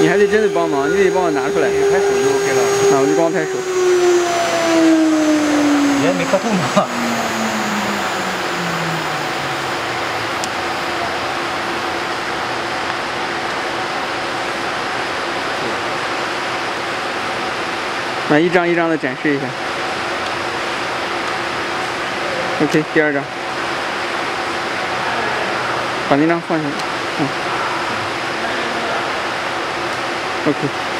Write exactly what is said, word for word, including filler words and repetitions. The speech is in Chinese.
你还得真的帮忙，你得帮我拿出来。 你拍手就 OK 了。 啊，我就光拍手。 你还没客户吗？ 来一张一张的展示一下。OK， 第二张，把那张放下来。嗯。OK。